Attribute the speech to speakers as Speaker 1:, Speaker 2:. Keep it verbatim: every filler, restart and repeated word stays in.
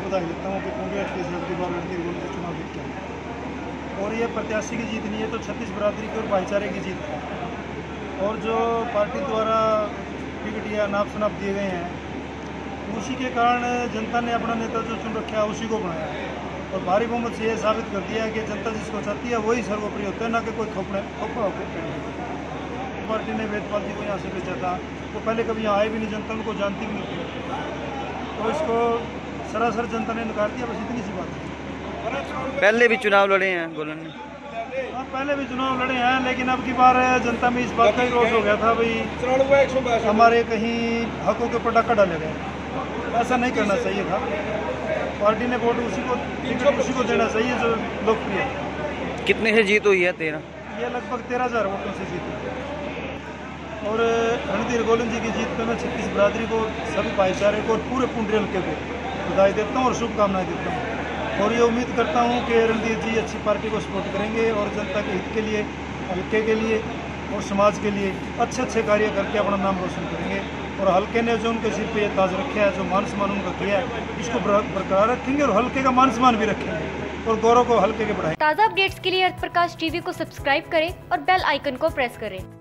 Speaker 1: बधाई देता हूँ कि कांग्रेस की सबकी बार रणधीर गोलन से चुनाव जीतते हैं। और ये प्रत्याशी की जीत नहीं है, तो छत्तीस बरादरी की और भाईचारे की जीत है। और जो पार्टी द्वारा टिकट या नाप शनाप दिए गए हैं, उसी के कारण जनता ने अपना नेता जो चुन रखा है उसी को बनाया और भारी बहुमत से ये साबित कर दिया है कि जनता जिसको चाहती है वही सर्वोपरि होता है, ना कि कोई खोपड़ा खोपड़ा होकर। पार्टी ने वेदपाल जी को यहाँ से भेजा था, वो पहले कभी यहाँ आए भी नहीं, जनता उनको जानती भी नहीं थी, तो इसको सरासर जनता ने नकार दिया। बस इतनी सी बात है।
Speaker 2: पहले भी चुनाव लड़े हैं गोलन ने?
Speaker 1: हाँ, पहले भी चुनाव लड़े हैं, लेकिन अब की बार जनता में इस बात का ही रोष हो गया था भाई हमारे कहीं हकों के पटाखा डाले गए। ऐसा नहीं करना चाहिए था। पार्टी ने वोट उसी को टिकट उसी को देना चाहिए जो लोकप्रिय है।
Speaker 2: कितने से जीत हुई है? तेरह
Speaker 1: ये लगभग तेरह हजार वोटों से जीत हुई। और रणधीर गोलन जी की जीत पे मैं छत्तीस बरादरी को, सभी भाईचारे को और पूरे पुंडरी हल्के को बधाई देता हूँ और शुभकामनाएं देता हूँ। और ये उम्मीद करता हूँ कि रणधीर जी अच्छी पार्टी को सपोर्ट करेंगे और जनता के हित के लिए, हल्के के लिए और समाज के लिए अच्छे अच्छे कार्य करके अपना नाम रोशन करेंगे। और हल्के ने जो उनके सिर पे ये ताज रखा है, जो मान सम्मान उनका किया है, इसको बरकरार रखेंगे और हल्के का मान सम्मान भी रखेंगे और गौरव को हल्के के बढ़ाएंगे।
Speaker 3: ताज़ा अपडेट्स के लिए अर्थ प्रकाश टीवी को सब्सक्राइब करें और बेल आइकन को प्रेस करें।